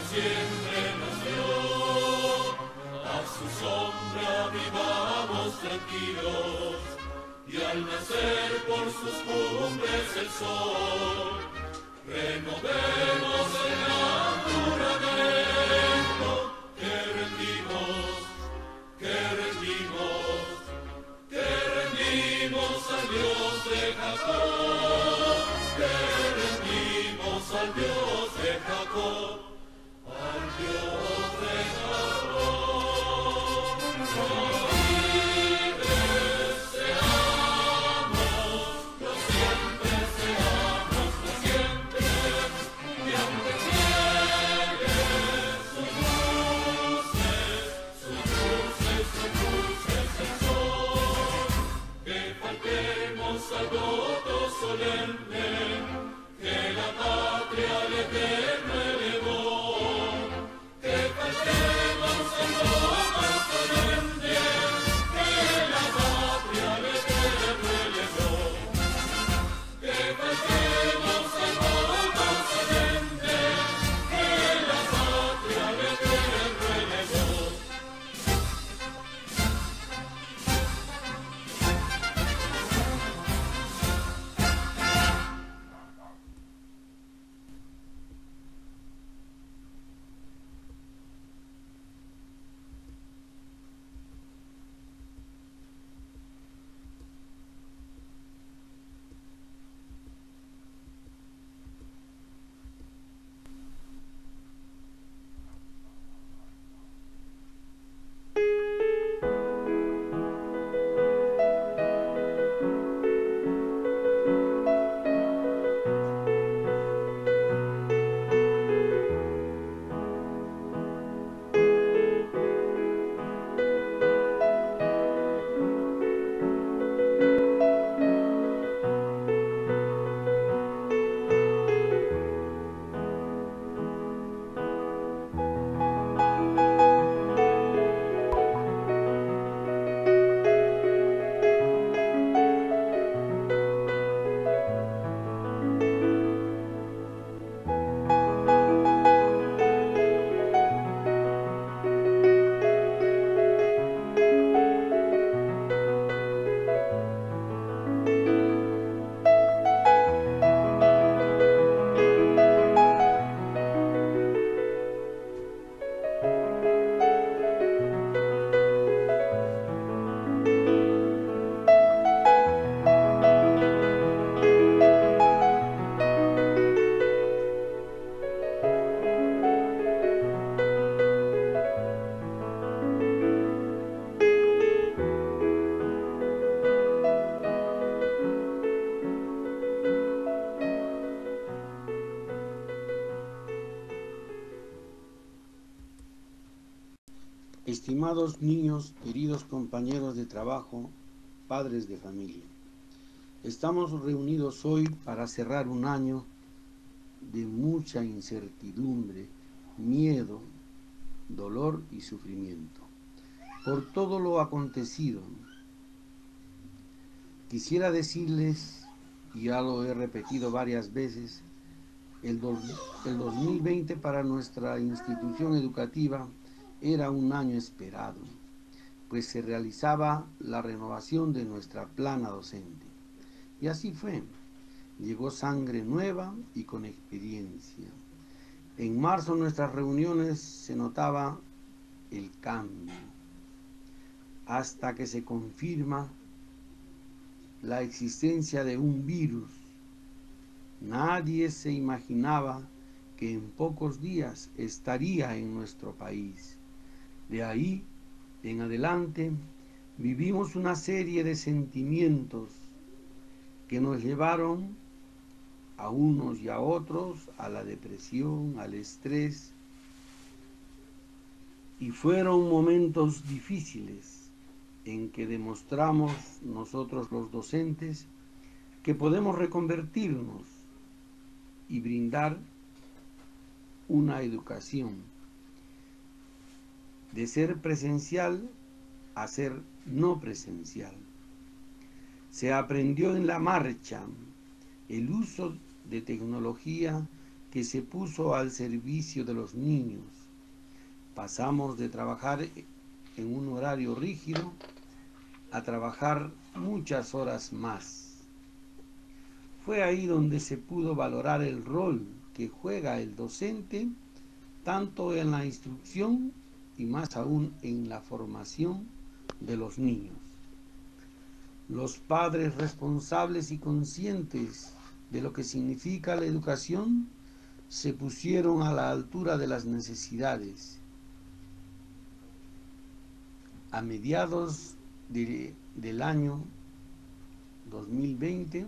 siempre nos dio, a su sombra vivamos tranquilos, y al nacer por sus cumbres el sol, renovemos el gran juramento que rendimos al Dios de Jacob, que rendimos al Dios de Jacob, al Dios de Jacob. Libres seamos, lo siempre, y aunque cieguen sus luces el sol, que faltemos al voto solemne que la patria al Eterno elevó, que faltemos al voto solemne que la patria al Eterno elevó, que faltemos al voto solemne que la patria al Eterno elevó. Estimados niños, queridos compañeros de trabajo, padres de familia, estamos reunidos hoy para cerrar un año de mucha incertidumbre, miedo, dolor y sufrimiento por todo lo acontecido. Quisiera decirles, y ya lo he repetido varias veces, el 2020 para nuestra institución educativa era un año esperado, pues se realizaba la renovación de nuestra plana docente. Y así fue. Llegó sangre nueva y con experiencia. En marzo en nuestras reuniones se notaba el cambio, hasta que se confirma la existencia de un virus. Nadie se imaginaba que en pocos días estaría en nuestro país. De ahí en adelante vivimos una serie de sentimientos que nos llevaron a unos y a otros a la depresión, al estrés, y fueron momentos difíciles en que demostramos nosotros los docentes que podemos reconvertirnos y brindar una educación de ser presencial a ser no presencial. Se aprendió en la marcha el uso de tecnología que se puso al servicio de los niños. Pasamos de trabajar en un horario rígido a trabajar muchas horas más. Fue ahí donde se pudo valorar el rol que juega el docente, tanto en la instrucción y más aún en la formación de los niños. Los padres responsables y conscientes de lo que significa la educación se pusieron a la altura de las necesidades. A mediados del año 2020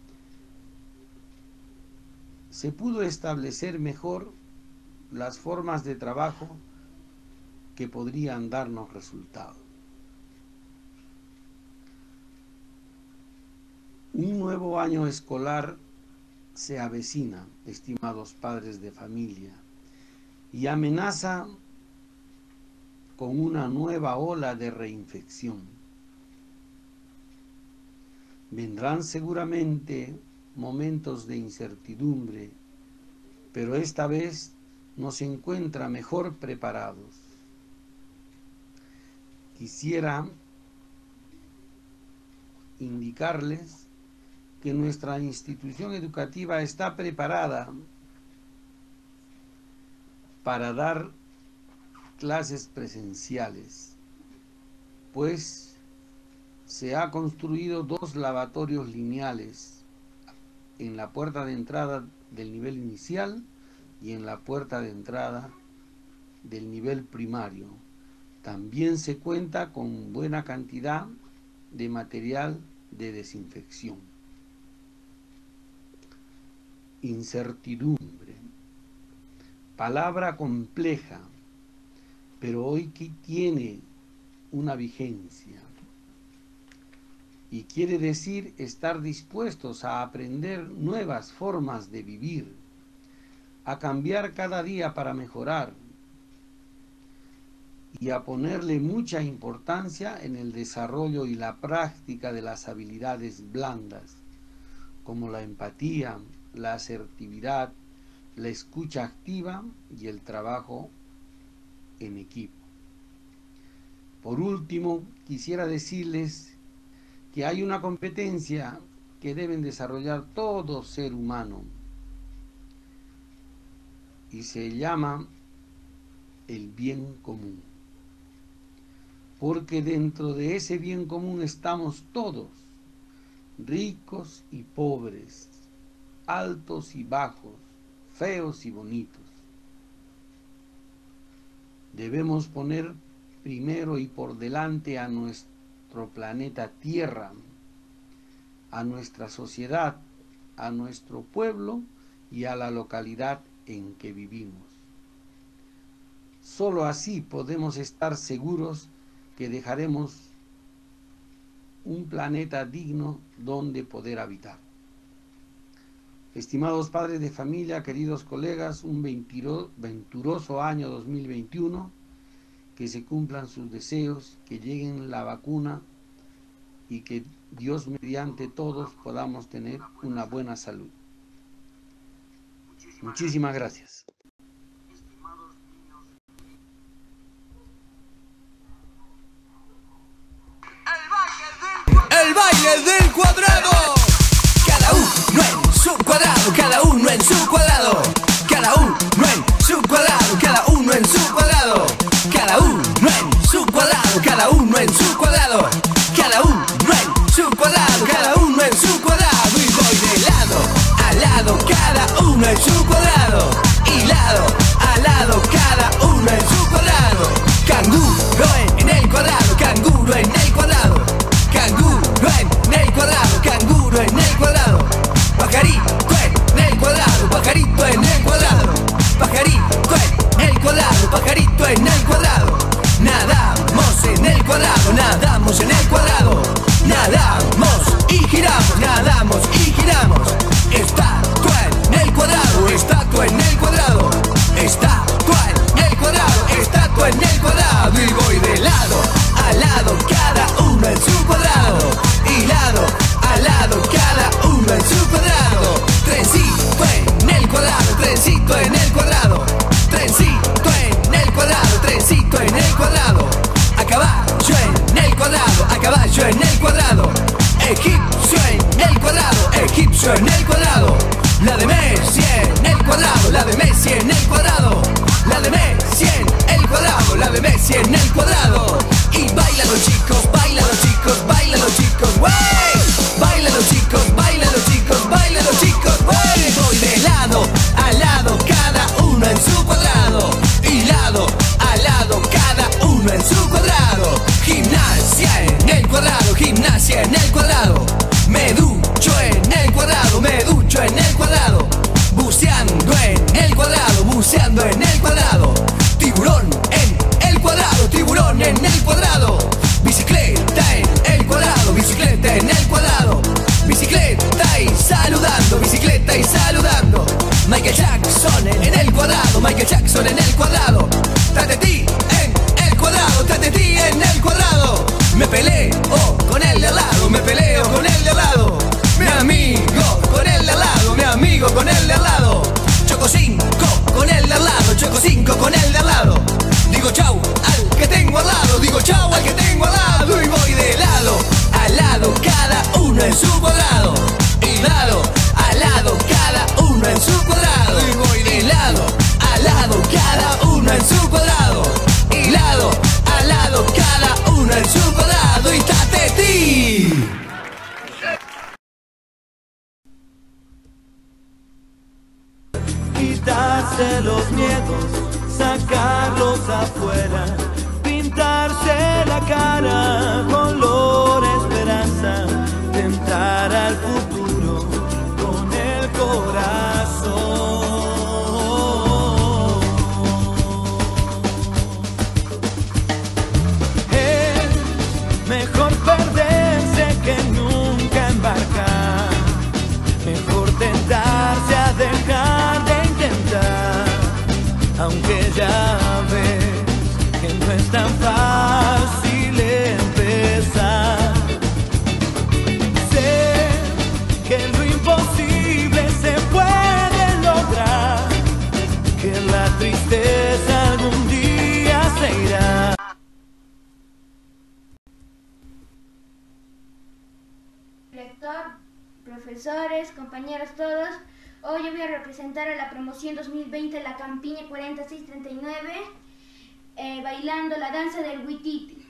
se pudo establecer mejor las formas de trabajo que podrían darnos resultados. Un nuevo año escolar se avecina, estimados padres de familia, y amenaza con una nueva ola de reinfección. Vendrán seguramente momentos de incertidumbre, pero esta vez nos encuentra mejor preparados. Quisiera indicarles que nuestra institución educativa está preparada para dar clases presenciales, pues se ha construido 2 lavatorios lineales en la puerta de entrada del nivel inicial y en la puerta de entrada del nivel primario. También se cuenta con buena cantidad de material de desinfección. Incertidumbre, palabra compleja, pero hoy que tiene una vigencia y quiere decir estar dispuestos a aprender nuevas formas de vivir, a cambiar cada día para mejorar y a ponerle mucha importancia en el desarrollo y la práctica de las habilidades blandas, como la empatía, la asertividad, la escucha activa y el trabajo en equipo. Por último, quisiera decirles que hay una competencia que deben desarrollar todo ser humano y se llama el bien común, porque dentro de ese bien común estamos todos, ricos y pobres, altos y bajos, feos y bonitos. Debemos poner primero y por delante a nuestro planeta Tierra, a nuestra sociedad, a nuestro pueblo y a la localidad en que vivimos. Solo así podemos estar seguros que dejaremos un planeta digno donde poder habitar. Estimados padres de familia, queridos colegas, un venturoso año 2021, que se cumplan sus deseos, que lleguen la vacuna y que Dios mediante todos podamos tener una buena salud. Muchísimas gracias. El baile del cuadrado. Cada uno en su cuadrado, cada uno en su cuadrado, cada uno en su cuadrado, cada uno en su cuadrado, cada uno en su cuadrado, cada uno en su cuadrado, cada uno en su cuadrado, cada uno en su cuadrado. Y voy de lado a lado, cada uno en su cuadrado, y lado a lado, cada uno en su cuadrado. Canguro en el cuadrado, canguro en el cuadrado, canguro en el cuadrado, canguro en el cuadrado, pajarito en el cuadrado, pajarito en el miedos, sacarlos afuera, pintarse la cara, color esperanza, tentar al futuro con el corazón. Es mejor perderse que nunca embarcar, mejor tentarse a dejar de intentar, aunque ya ves que no es tan fácil empezar. Sé que lo imposible se puede lograr, que la tristeza algún día se irá. Director, profesores, compañeros todos, hoy yo voy a representar a la promoción 2020 de la Campiña 4639, bailando la danza del Huititi.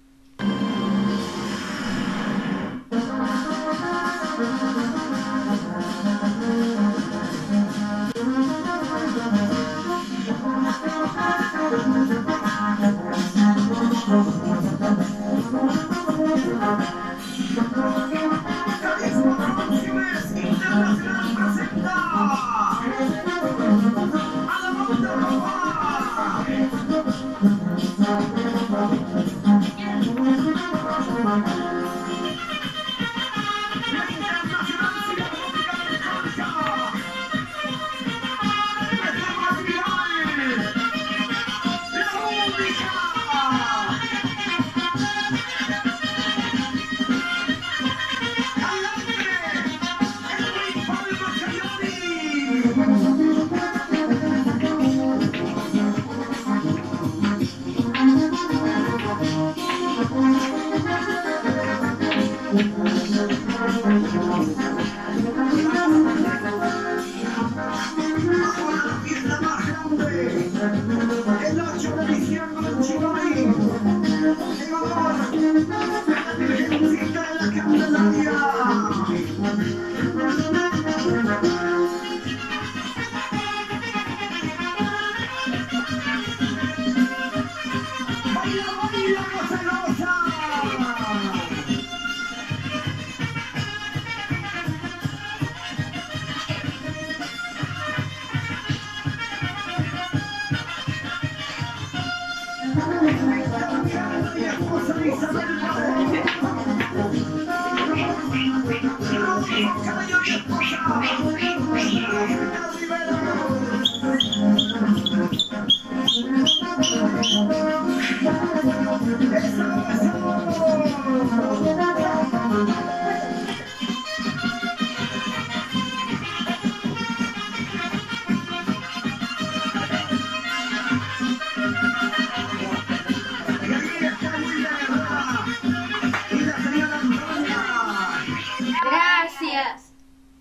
Gracias.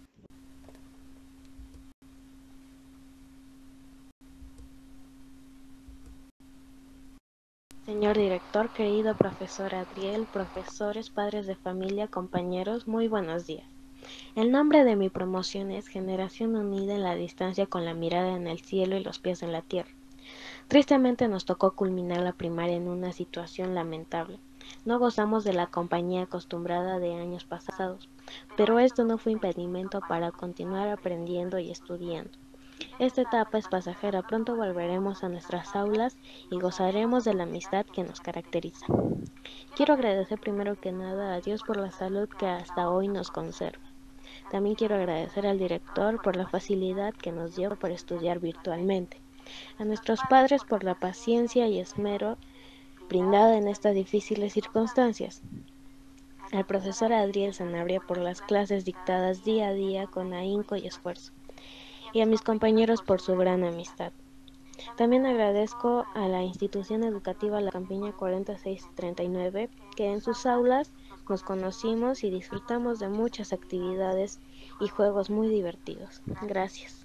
Señor director, querido profesor Adriel, profesores, padres de familia, compañeros, muy buenos días. El nombre de mi promoción es Generación Unida en la Distancia con la mirada en el cielo y los pies en la tierra. Tristemente nos tocó culminar la primaria en una situación lamentable. No gozamos de la compañía acostumbrada de años pasados, pero esto no fue impedimento para continuar aprendiendo y estudiando. Esta etapa es pasajera, pronto volveremos a nuestras aulas y gozaremos de la amistad que nos caracteriza. Quiero agradecer primero que nada a Dios por la salud que hasta hoy nos conserva. También quiero agradecer al director por la facilidad que nos dio para estudiar virtualmente, a nuestros padres por la paciencia y esmero brindada en estas difíciles circunstancias, al profesor Adriel Sanabria por las clases dictadas día a día con ahínco y esfuerzo, y a mis compañeros por su gran amistad. También agradezco a la institución educativa La Campiña 4639, que en sus aulas nos conocimos y disfrutamos de muchas actividades y juegos muy divertidos. Gracias.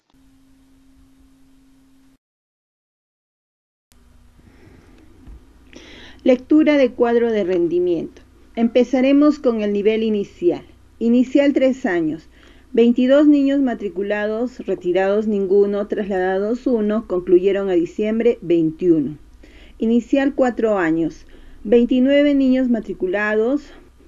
Lectura de cuadro de rendimiento. Empezaremos con el nivel inicial. Inicial 3 años. 22 niños matriculados, retirados ninguno, trasladados 1, concluyeron a diciembre 21. Inicial 4 años. 29 niños matriculados,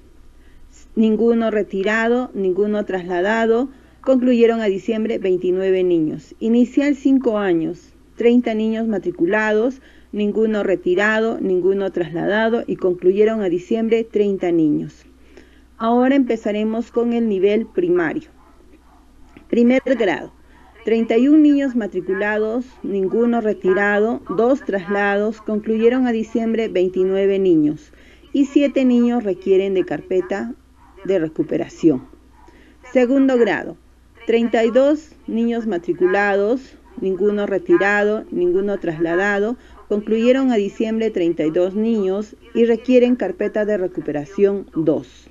ninguno retirado, ninguno trasladado, concluyeron a diciembre 29 niños. Inicial 5 años. 30 niños matriculados, ninguno retirado, ninguno trasladado y concluyeron a diciembre 30 niños. Ahora empezaremos con el nivel primario. Primer grado. 31 niños matriculados, ninguno retirado, 2 traslados, concluyeron a diciembre 29 niños y 7 niños requieren de carpeta de recuperación. Segundo grado. 32 niños matriculados, ninguno retirado, ninguno trasladado, concluyeron a diciembre 32 niños y requieren carpeta de recuperación 2.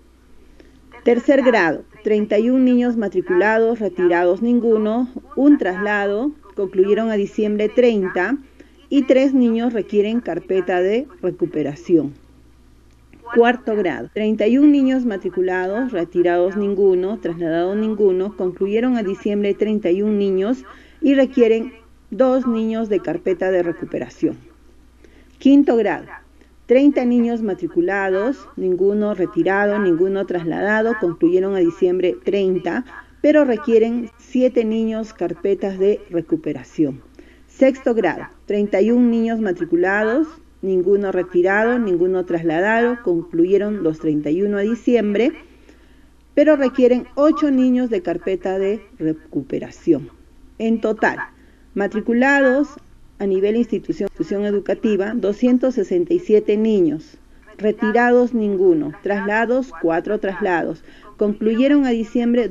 Tercer grado, 31 niños matriculados, retirados ninguno, un traslado, concluyeron a diciembre 30 y 3 niños requieren carpeta de recuperación. Cuarto grado, 31 niños matriculados, retirados ninguno, trasladados ninguno, concluyeron a diciembre 31 niños y requieren 2 niños de carpeta de recuperación. Quinto grado, 30 niños matriculados, ninguno retirado, ninguno trasladado, concluyeron a diciembre 30, pero requieren 7 niños carpetas de recuperación. Sexto grado, 31 niños matriculados, ninguno retirado, ninguno trasladado, concluyeron los 31 a diciembre, pero requieren 8 niños de carpeta de recuperación. En total, matriculados a nivel institución educativa, 267 niños, retirados ninguno, traslados 4 traslados, concluyeron a diciembre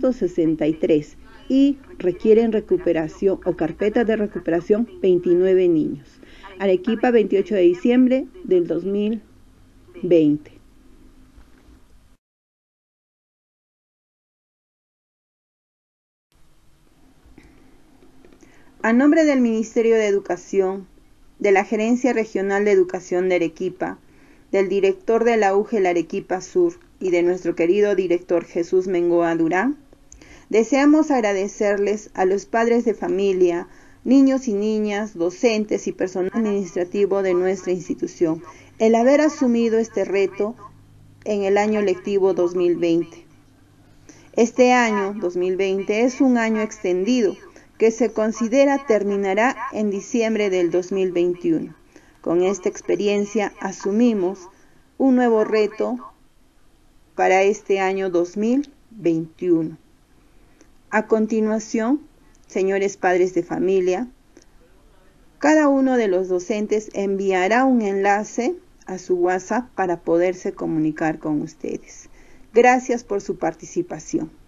263 y requieren recuperación o carpetas de recuperación 29 niños. Arequipa, 28 de diciembre del 2020. A nombre del Ministerio de Educación, de la Gerencia Regional de Educación de Arequipa, del director de la UGEL Arequipa Sur y de nuestro querido director Jesús Mengoa Durán, deseamos agradecerles a los padres de familia, niños y niñas, docentes y personal administrativo de nuestra institución, el haber asumido este reto en el año lectivo 2020. Este año 2020 es un año extendido que se considera terminará en diciembre del 2021. Con esta experiencia asumimos un nuevo reto para este año 2021. A continuación, señores padres de familia, cada uno de los docentes enviará un enlace a su WhatsApp para poderse comunicar con ustedes. Gracias por su participación.